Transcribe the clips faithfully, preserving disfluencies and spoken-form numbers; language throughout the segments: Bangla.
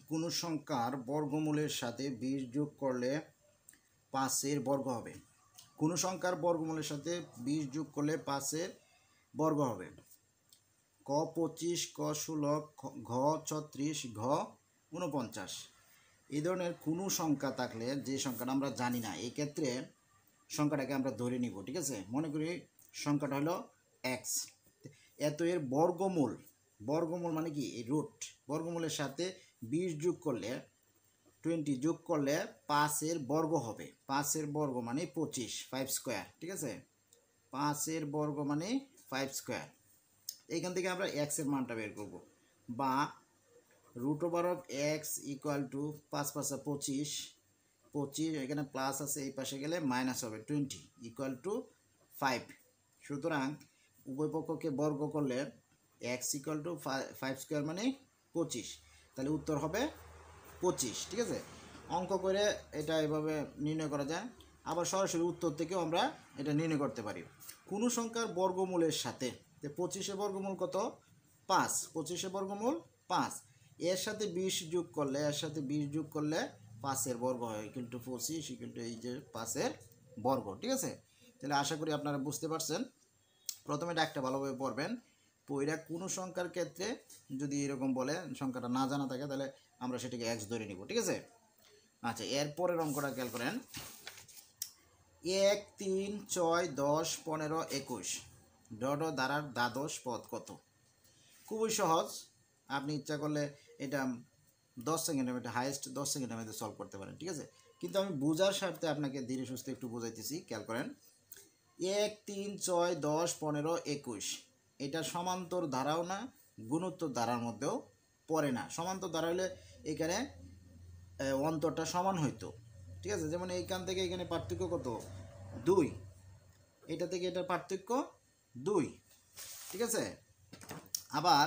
কোনো সংখ্যার বর্গমূলের সাথে বিশ যোগ করলে পাঁচের বর্গ হবে। কোনো সংখ্যার বর্গমূলের সাথে বিশ যোগ করলে পাঁচের বর্গ হবে। ক পঁচিশ, ক ষোলো, ঘ ছত্রিশ, ঘ উনপঞ্চাশ। এই ধরনের কোনো সংখ্যা থাকলে যে সংখ্যাটা আমরা জানি না, এই ক্ষেত্রে সংখ্যাটাকে আমরা ধরে নিব। ঠিক আছে, মনে করি সংখ্যাটা হলো এক্স, এত এর বর্গমূল, বর্গমূল মানে কি এই রুট, বর্গমূলের সাথে বিশ যোগ করলে টোয়েন্টি যোগ করলে পাঁচের বর্গ হবে। পাঁচের বর্গ মানে পঁচিশ, ফাইভ স্কোয়ার। ঠিক আছে, পাঁচের বর্গ মানে ফাইভ স্কোয়ার। এইখান থেকে আমরা এক্সের মানটা বের করব, বা root over of X equal to পাঁচ পাঁচা পঁচিশ, পঁচিশ এখানে প্লাস আছে, এই পাশে গেলে মাইনাস হবে টোয়েন্টি ইকুয়াল টু ফাইভ। সুতরাং উভয় পক্ষকে বর্গ করলে X equal to five square মানে পঁচিশ, তাহলে উত্তর হবে পঁচিশ। ঠিক আছে, অঙ্ক করে এটা এভাবে নির্ণয় করা যায়। আবার সরাসরি উত্তর থেকেও আমরা এটা নির্ণয় করতে পারি। কোনো সংখ্যার বর্গমূলের সাথে, পঁচিশের বর্গমূল কত? পাঁচ। পঁচিশের বর্গমূল পাঁচ, এর সাথে বিশ যোগ করলে, এর সাথে বিশ যোগ করলে পাঁচের বর্গ হয়, ইকুয়াল টু পঁচিশ ইকুয়াল টু এই যে পাঁচের বর্গ। ঠিক আছে, তাহলে আশা করি আপনারা বুঝতে পারছেন। প্রথমে এটা একটা ভালোভাবে পড়বেন, পইরা কোনো সংখ্যার ক্ষেত্রে যদি এরকম বলে সংখ্যাটা না জানা থাকে, তাহলে আমরা সেটাকে এক্স ধরে নিব। ঠিক আছে, আচ্ছা এরপরের অঙ্কটা খেয়াল করেন। এক, তিন, ছয়, দশ, পনেরো, একুশ ডট দ্বারার দ্বাদশ পদ কত? খুবই সহজ, আপনি ইচ্ছা করলে এটা দশ সেকেন্ডের মধ্যে, হাইয়েস্ট দশ সেকেন্ডের মধ্যে সলভ করতে পারেন। ঠিক আছে, কিন্তু আমি বোঝার স্বার্থে আপনাকে ধীরে সুস্থে একটু বোঝাইতেছি, খেয়াল করেন। এক, তিন, ছয়, দশ, পনেরো, একুশ এটা সমান্তর ধারাও না, গুণোত্তর ধারার মধ্যেও পড়ে না। সমান্তর ধারা হলে এখানে অন্তরটা সমান হইতো। ঠিক আছে, যেমন এইখান থেকে এখানে পার্থক্য কত? দুই। এটা থেকে এটার পার্থক্য দুই। ঠিক আছে, আবার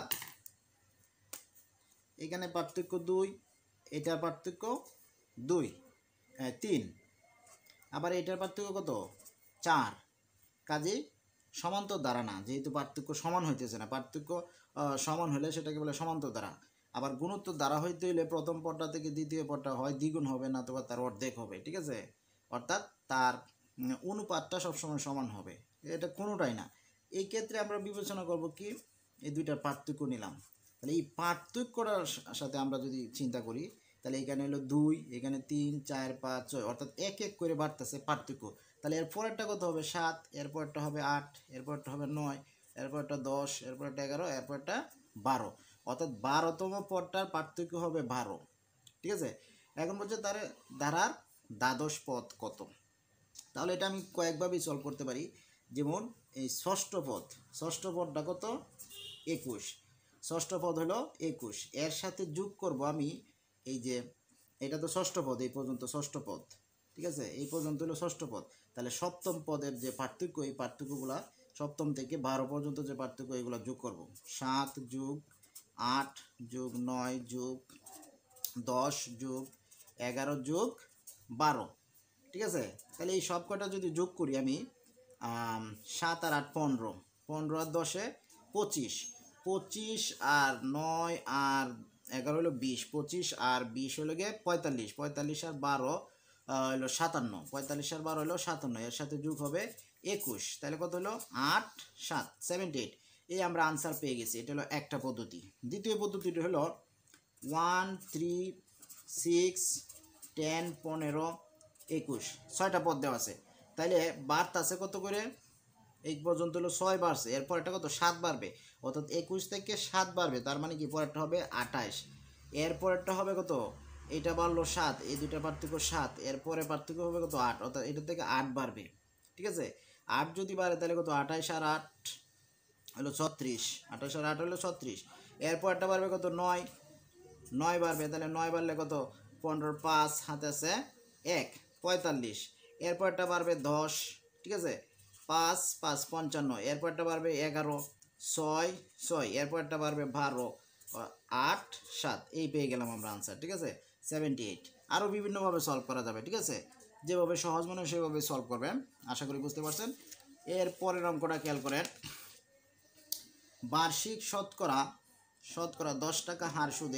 এখানে পার্থক্য দুই, এটার পার্থক্য দুই, হ্যাঁ তিন, আবার এটার পার্থক্য কত? চার। কাজেই সমান্তর দ্বারা না, যেহেতু পার্থক্য সমান হইতেছে না। পার্থক্য সমান হলে সেটাকে বলে সমান্তর দ্বারা। আবার গুণোত্তর দ্বারা হইতে হইলে প্রথম পদটা থেকে দ্বিতীয় পদটা হয় দ্বিগুণ হবে, না তো তার অর্ধেক হবে। ঠিক আছে, অর্থাৎ তার অনুপাতটা সবসময় সমান হবে, এটা কোনোটাই না। এই ক্ষেত্রে আমরা বিবেচনা করব কি, এই দুইটার পার্থক্য নিলাম। তাহলে এই পার্থক্যটার সাথে আমরা যদি চিন্তা করি, তাহলে এখানে হলো দুই, এখানে তিন, চার, পাঁচ, ছয়, অর্থাৎ এক এক করে বাড়তেছে পার্থক্য। তাহলে এর পরেরটা কত হবে? সাত, এরপরটা হবে আট, এরপরটা হবে নয়, এরপরটা দশ, এরপরটা এগারো, এরপরটা বারো, অর্থাৎ বারোতম পদটার পার্থক্য হবে বারো। ঠিক আছে, এখন বলছে তার ধারার দ্বাদশ পদ কত? তাহলে এটা আমি কয়েকভাবেই সলভ করতে পারি। যেমন এই ষষ্ঠ পদ, ষষ্ঠ পদটা কত? একুশ। ষষ্ঠ পদ হলো একুশ, এর সাথে যোগ করব আমি এই যে, এটা তো ষষ্ঠ পদ, এই পর্যন্ত ষষ্ঠ পদ। ঠিক আছে, এই পর্যন্ত হলো ষষ্ঠ পদ। তাহলে সপ্তম পদের যে পার্থক্য, এই পার্থক্যগুলা সপ্তম থেকে বারো পর্যন্ত যে পার্থক্য, এগুলো যোগ করব। সাত যোগ আট যোগ নয় যোগ দশ যোগ এগারো যোগ বারো। ঠিক আছে, তাহলে এই সব কটা যদি যোগ করি আমি, সাত আর আট পনেরো, পনেরো আর দশে পঁচিশ, পঁচিশ আর নয় আর এগারো হলো বিশ, পঁচিশ আর বিশ হলো গিয়ে পঁয়তাল্লিশ, পঁয়তাল্লিশ আর বারো হলো সাতান্ন, পঁয়তাল্লিশ আর বারো হলো সাতান্ন, এর সাথে যোগ হবে একুশ। তাহলে কত হলো? আট সাত, সেভেন্টি এইট। এই আমরা আনসার পেয়ে গেছি। এটা হলো একটা পদ্ধতি। দ্বিতীয় পদ্ধতিটা হলো ওয়ান, থ্রি, সিক্স, টেন, পনেরো, একুশ, ছয়টা পদ দেওয়া আছে। তাইলে বাড়তে আছে কত করে? এই পর্যন্ত হলো ছয় বাড়ছে, এরপর একটা কত? সাত বাড়বে, অর্থাৎ একুশ থেকে সাত বাড়বে, তার মানে কি পরেরটা হবে আঠাশ। এরপরেরটা হবে কত? এটা বাড়লো সাত, এই দুইটা পার্থক্য সাত, এরপরে পার্থক্য হবে কত? আট, অর্থাৎ এটা থেকে আট বাড়বে। ঠিক আছে, আট যদি বাড়ে তাহলে কত? আঠাশ আর আট হলো ছত্রিশ, আঠাশ আর আট হলো ছত্রিশ। এরপরটা বাড়বে কত? নয়, নয় বাড়বে, তাহলে নয় বাড়লে কত? পনেরো, পাঁচ হাতে আছে এক, পঁয়তাল্লিশ। এরপরটা বাড়বে দশ, ঠিক আছে, পাঁচ পাঁচ পঞ্চান্ন, এরপরটা বাড়বে এগারো, ছয় ছয়, এরপরটা বাড়বে বারো, আট সাত। এই পেয়ে গেলাম আমরা আনসার। ঠিক আছে, সেভেন্টি এইট। আরও বিভিন্নভাবে সলভ করা যাবে। ঠিক আছে, যেভাবে সহজ মনে হয় সেভাবে সলভ করবেন, আশা করি বুঝতে পারছেন। এর পরের অঙ্কটা খেয়াল করেন। বার্ষিক শতকরা শতকরা দশ টাকা হার সুদে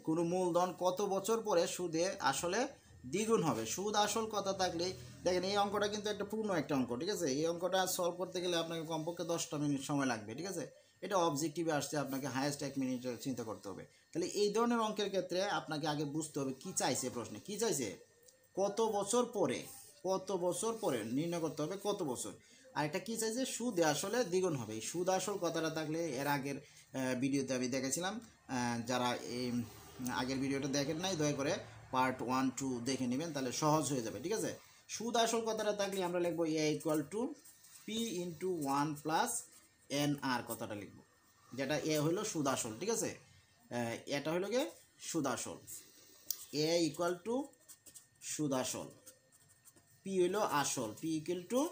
কোনো মূলধন কত বছর পরে সুদে আসলে দ্বিগুণ হবে। সুদ আসল কথা থাকলে দেখেন এই অঙ্কটা কিন্তু একটা পূর্ণ একটা অঙ্ক, ঠিক আছে। এই অঙ্কটা সলভ করতে গেলে আপনাকে কমপক্ষে দশটা মিনিট সময় লাগবে, ঠিক আছে। এটা অবজেক্টিভে আসছে, আপনাকে হায়েস্ট এক মিনিটের চিন্তা করতে হবে। তাহলে এই ধরনের অঙ্কের ক্ষেত্রে আপনাকে আগে বুঝতে হবে কি চাইছে প্রশ্নে, কি চাইছে, কত বছর পরে, কত বছর পরে নির্ণয় করতে হবে কত বছর। আর এটা কী চাইছে, সুদে আসলে দ্বিগুণ হবে। এই সুদ আসল কথাটা থাকলে এর আগের ভিডিওতে আমি দেখেছিলাম, যারা এই আগের ভিডিওটা দেখেন নাই দয়া করে পার্ট ওয়ান টু দেখে নেবেন, তাহলে সহজ হয়ে যাবে, ঠিক আছে। সুদ আসল কথাটা থাকলে আমরা লিখবো A equal to P into one plus N R কথাটা লিখবো, যেটা এ হইলো সুদ আসল, ঠিক আছে। এটা হইলো গিয়ে সুদ আসল, এ ইকুয়াল টু সুদ আসল, পি হইল আসল, পি ইকুয়াল টু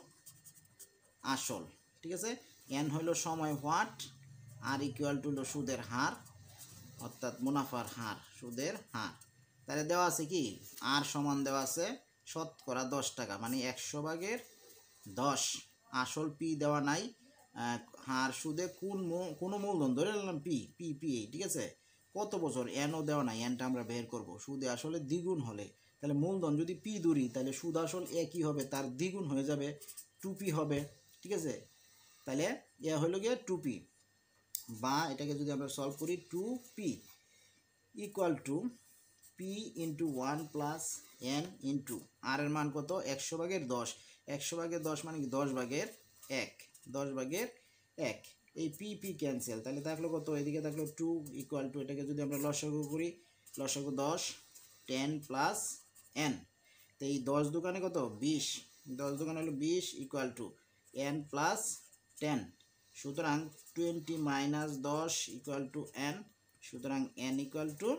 আসল, ঠিক আছে। এন হইল সময় হোয়াট, আর ইকুয়াল টু হলো সুদের হার, অর্থাৎ মুনাফার হার, সুদের হার। তাহলে দেওয়া আছে কি, আর সমান দেওয়া আছে শতকরা দশ টাকা, মানে একশো ভাগের দশ। আসল পি দেওয়া নাই, হার সুদে কোন কোনো মূলধন ধরে নিলাম পি, পি পি ঠিক আছে। কত বছর, এনও দেওয়া নাই, এনটা আমরা বের করব। সুদে আসলে দ্বিগুণ হলে, তাহলে মূলধন যদি পি ধরি তাহলে সুদ আসল একই হবে, তার দ্বিগুণ হয়ে যাবে, টু পি হবে, ঠিক আছে। তাহলে এ হলো গিয়ে টু পি, বা এটাকে যদি আমরা সলভ করি two P equal to P into one plus N into R এর মান কত, একশো ভাগের দশ। একশো ভাগের দশ মানে কি দশ ভাগের এক, দশ ভাগের এক। এই পি পি ক্যান্সেল, তাহলে থাকলো কত, এদিকে থাকলো টু ইকুয়াল টু, এটাকে যদি আমরা লসাগু করি, লসাগু দশ, টেন প্লাস এন, তো এই দশ দোকানে কত বিশ, দশ দোকানে হলো বিশ equal to N plus ten, সুতরাং টোয়েন্টি মাইনাস দশ ইকুয়াল টু এন, সুতরাং এন ইকুয়াল টু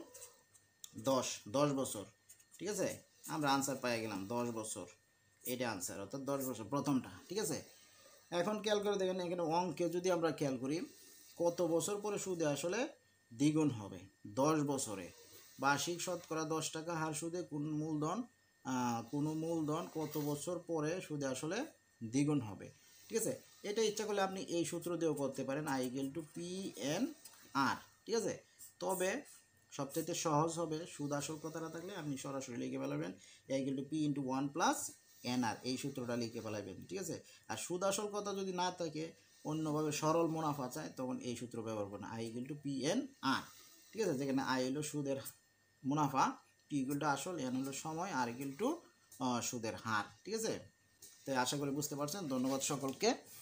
দশ, দশ বছর, ঠিক আছে। আমরা আনসার পেয়ে গেলাম দশ বছর, এটা আনসার, অর্থাৎ দশ বছর প্রথমটা, ঠিক আছে। এখন খেয়াল করে দেখেন, এখানে অঙ্কে যদি আমরা খেয়াল করি কত বছর পরে সুদে আসলে দ্বিগুণ হবে, দশ বছরে। বার্ষিক শতকরা দশ টাকা হার সুদে কোন মূলধন, কোনো মূলধন কত বছর পরে সুদে আসলে দ্বিগুণ হবে, ঠিক আছে। এটা ইচ্ছা করলে আপনি এই সূত্র দিয়েও করতে পারেন, I equal to P N R, ঠিক আছে। তবে সবচেয়ে সহজ হবে সুদ আসল কথাটা থাকলে আপনি সরাসরি লিখে ফেলাবেন A equal to P into one plus N R, এই সূত্রটা লিখে ফেলাবেন, ঠিক আছে। আর সুদ আসল কথা যদি না থাকে, অন্যভাবে সরল মুনাফা চায়, তখন এই সূত্র ব্যবহার করবেন, I equal to P N R, ঠিক আছে। যেখানে আই হলো সুদের মুনাফা, পি ইকুয়াল টু আসল, এন হলো সময়, আর ইকুয়াল টু সুদের হার, ঠিক আছে। তাই আশা করি বুঝতে পারছেন। ধন্যবাদ সকলকে।